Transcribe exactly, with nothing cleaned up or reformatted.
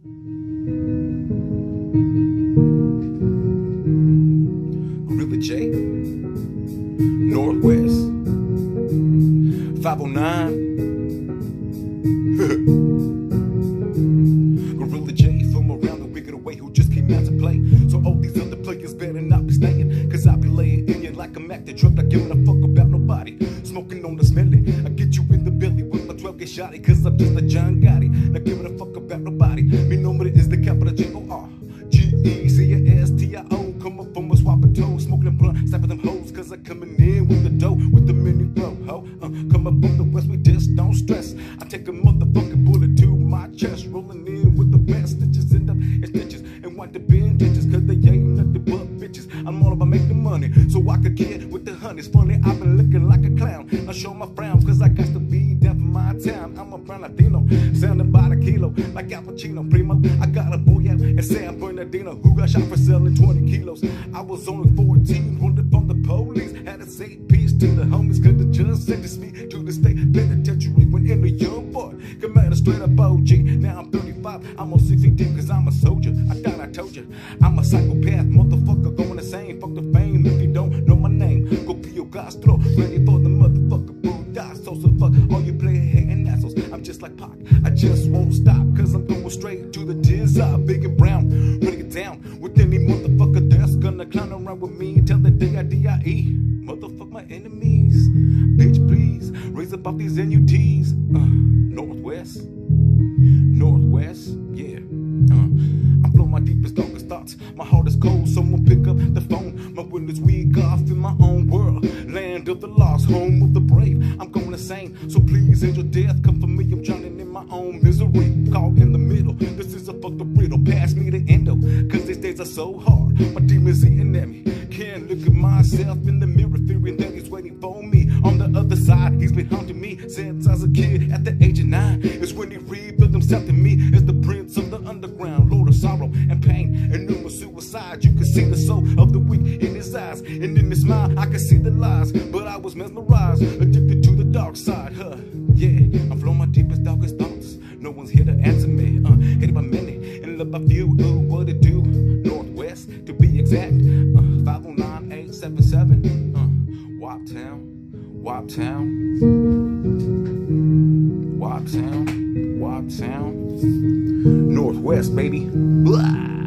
Gorilla J, Northwest, five oh nine. Gorilla J from around the wicked away who just came out to play. So all these other players better not be staying, cause I be laying in you like a Mac that truck, not giving a fuck about nobody. Smoking on the smelly, I get you in the belly with my twelve gauge shotty, cause I'm just a John Gotti, not giving a fuck about nobody. Mi nombre is the capital J O R G E C S T I O. Come up from a swapper toe, smoking them blunt, snapping them hoes, cause I coming in with the dough, with the mini flow, ho. Uh, come up from the west, we just don't stress. I take a motherfucking bullet to my chest, rolling in with the best stitches, end up in stitches, and wind up in ditches, cause they ain't nothing but bitches. I'm all about making money, so I could kid with the honey. It's funny, I've been looking like a clown. I show my frown, cause I got to be down for my town. I'm a brown Latino, sounding by the kilo, like Al Pacino, primo. I got a boy out in San Bernardino who got shot for selling twenty kilos. I was only fourteen, running from the police. Had to say peace to the homies, cause the judge sentenced me to the state penitentiary when in a young boy. Come out a straight up O G. Now I'm thirty-five, I'm on sixty deep, cause I'm a soldier. I thought I told you, I'm a psychopath, motherfucker, going insane. Fuck the fame if you don't know my name. Go Pio Castro, ready for the motherfucker Buddha. So so fuck all you play hating assholes. I'm just like Pac, I just won't stop, cause I'm going straight to the tizzy. Big and brown, ready to get down with any motherfucker that's gonna clown around with me. Tell the D I D I E, motherfuck my enemies. Bitch, please, raise up off these N U Ts. Uh, Northwest, Northwest, yeah. Uh, I'm blowing my deepest, darkest thoughts. My heart is cold, someone pick up the phone. My will is weak off in my own world. Land of the lost, home of the brave. I'm going insane, so please angel death, come for me. I'm drowning in my own misery, caught in the middle. This is a fucked up riddle, pass me the endo, cause these days are so hard. My demons eating at me, can't look at myself in the mirror, fearing that he's waiting for me. On the other side, he's been haunting me since I was a kid. At the age of nine is when he revealed himself to me as the prince of the underground, lord of sorrow and pain and numerous suicide. You can see the soul of the weak in his eyes, and in his mind I can see the lies, but I was mesmerized, addicted to the dark side, huh? Yeah, I'm flowing my deepest, darkest thoughts. No one's here to answer me, uh, hated by many and loved by few. Ooh, what it do? Northwest, to be exact, uh, five oh nine eight seven seven, uh, Wop Town, Wop Town, Wop Town, Wop Town, Northwest, baby. Blah.